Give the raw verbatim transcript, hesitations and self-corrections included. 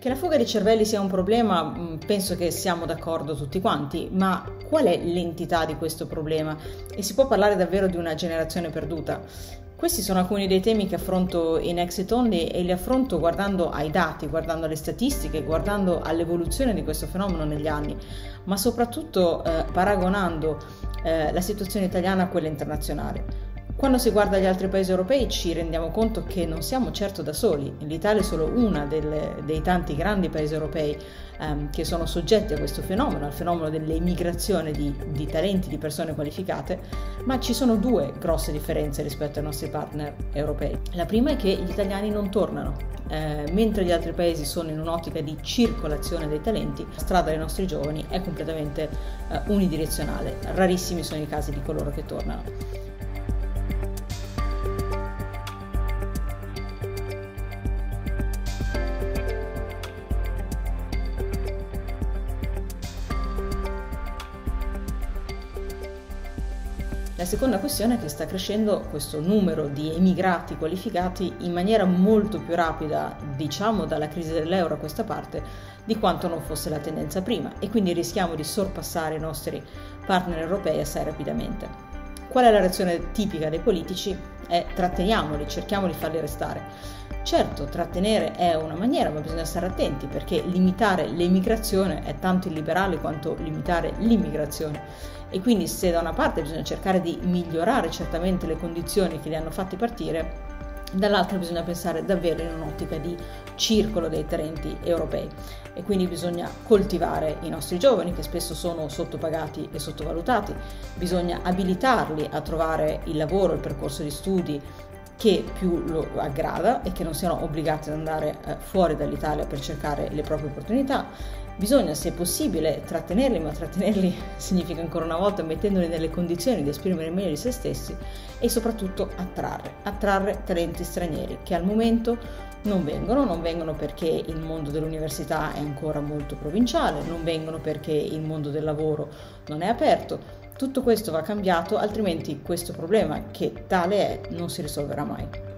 Che la fuga di cervelli sia un problema, penso che siamo d'accordo tutti quanti, ma qual è l'entità di questo problema? E si può parlare davvero di una generazione perduta? Questi sono alcuni dei temi che affronto in Exit Only e li affronto guardando ai dati, guardando alle statistiche, guardando all'evoluzione di questo fenomeno negli anni, ma soprattutto eh, paragonando eh, la situazione italiana a quella internazionale. Quando si guarda gli altri paesi europei ci rendiamo conto che non siamo certo da soli. L'Italia è solo una delle, dei tanti grandi paesi europei ehm, che sono soggetti a questo fenomeno, al fenomeno dell'emigrazione di, di talenti, di persone qualificate, ma ci sono due grosse differenze rispetto ai nostri partner europei. La prima è che gli italiani non tornano, eh, mentre gli altri paesi sono in un'ottica di circolazione dei talenti, la strada dei nostri giovani è completamente eh, unidirezionale. Rarissimi sono i casi di coloro che tornano. La seconda questione è che sta crescendo questo numero di emigrati qualificati in maniera molto più rapida, diciamo dalla crisi dell'euro a questa parte, di quanto non fosse la tendenza prima, e quindi rischiamo di sorpassare i nostri partner europei assai rapidamente. Qual è la reazione tipica dei politici? È tratteniamoli, cerchiamo di farli restare. Certo, trattenere è una maniera, ma bisogna stare attenti perché limitare l'emigrazione è tanto illiberale quanto limitare l'immigrazione. E quindi se da una parte bisogna cercare di migliorare certamente le condizioni che li hanno fatti partire, dall'altra bisogna pensare davvero in un'ottica di circolo dei talenti europei. E quindi bisogna coltivare i nostri giovani che spesso sono sottopagati e sottovalutati, bisogna abilitarli a trovare il lavoro, il percorso di studi che più lo aggrada e che non siano obbligati ad andare eh, fuori dall'Italia per cercare le proprie opportunità. Bisogna, se possibile, trattenerli, ma trattenerli significa ancora una volta mettendoli nelle condizioni di esprimere meglio di se stessi e soprattutto attrarre, attrarre talenti stranieri che al momento non vengono, non vengono perché il mondo dell'università è ancora molto provinciale, non vengono perché il mondo del lavoro non è aperto. Tutto questo va cambiato, altrimenti questo problema, che tale è, non si risolverà mai.